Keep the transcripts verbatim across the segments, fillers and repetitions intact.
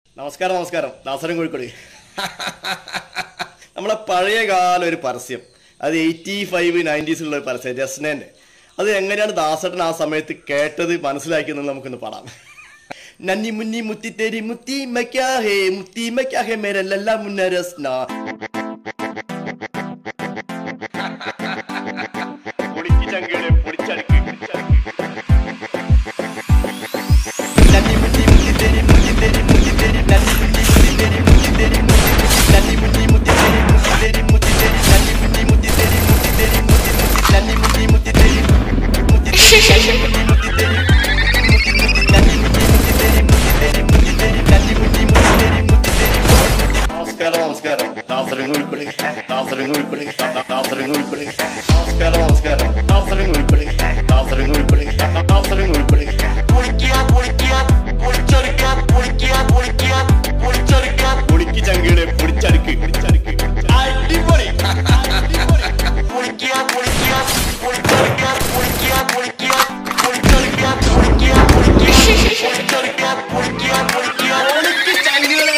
നമസ്കാരം നമസ്കാരം ദാസരൻ കോഴിക്കോട്. നമ്മളെ പഴയ കാല ഒരു പരസ്യം, അത് എയ്റ്റി ഫൈവ് നയൻറ്റീസിലുള്ള ഒരു പരസ്യം, ജസ്നേൻ്റെ. അത് എങ്ങനെയാണ് ദാസേട്ടൻ ആ സമയത്ത് കേട്ടത് മനസ്സിലാക്കിയെന്ന് നമുക്കൊന്ന് പാടാം. നന്നി മുന്നി മുത്തി തേരി മുത്തി മക്യാഹേ മുത്തി മക്യാഹേ മേരെ ലല്ല മുന്ന രസ്ന. പൊളിക്ക് ചങ്കേടെ പൊളിച്ചടുക്ക് നന്നി മുന്നി മുത്തി തേരി മുത്തി തേരി മുത്തി തേരി നന്നി മുന്നി മുത്തി തേരി മുത്തി തേരി മുത്തി നന്നി മുന്നി മുത്തി തേരി മുത്തി തേരി മുത്തി തേരി നന്നി മുന്നി മുത്തി തേരി മുത്തി തേരി മുത്തി മുത്തി നന്നി മുന്നി മുത്തി തേരി മുത്തി തേരി നന്നി മുന്നി മുത്തി തേരി മുത്തി മുത്തി നന്നി മുന്നി മുത്തി തേരി മുത്തി തേരി മുത്തി തേരി നന്നി മുന്നി മുത്തി തേരി മുത്തി തേരി നമസ്കാരം നമസ്കാരം ദാസരൻ കോഴിക്കോട് ദാസരൻ കോഴിക്കോട് ദാസരൻ കോഴിക്കോട് നമസ്കാരം നമസ്കാരം ദാസരൻ കോഴിക്കോട് ദാസരൻ കോഴിക്കോട് ദാസരൻ കോഴിക്കോട് പൊളിക്കുക പൊളിക്കുക പൊളിച്ചടുക്കുക പൊളിക്കുക പൊളിക്കുക പൊളിച്ചടുക്കുക പൊളിക്ക് ചങ്കയുടെ പൊളിച്ചടുക്ക് പൊളിച്ചടുക്ക് അടിപൊളി പൊളിക്കുക പൊളിക്കുക പൊളിച്ചടുക്കുക പൊളിക്കുക പൊളിക്കുക പൊളിച്ചടുക്കുക പൊളിക്കുക പൊളിക്കുക പൊളിച്ചടുക്കുക പൊളിക്കുക പൊളിക്കുക പൊളിക്ക് ചങ്കയുടെ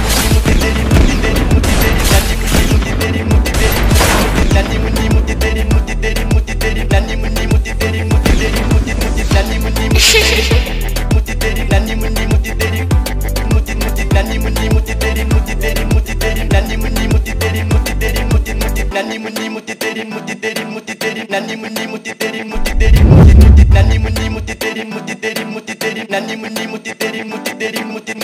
നന്നി മുന്നി മുത്തി തേരി മുത്തി തേരി മുത്തി തേരി നന്നി മുന്നി മുത്തി തേരി മുത്തി തേരി മുത്തി മുത്തി നന്നി മുന്നി മുത്തി തേരി നന്നി മുന്നി മുത്തി തേരി മുത്തി മുത്തി നന്നി മുന്നി മുത്തി തേരി മുത്തി തേരി മുത്തി തേരി നന്നി മുന്നി മുത്തി തേരി മുത്തി തേരി മുത്തി മുത്തി നന്നി മുന്നി മുത്തി തേരി മുത്തി തേരി മുത്തി തേരി നന്നി മുന്നി മുത്തി തേരി മുത്തി തേരി മുത്തി മുത്തി നന്നി മുന്നി മുത്തി തേരി മുത്തി തേരി മുത്തി തേരി നന്നി മുന്നി മുത്തി തേരി മുത്തി തേരി മുത്തി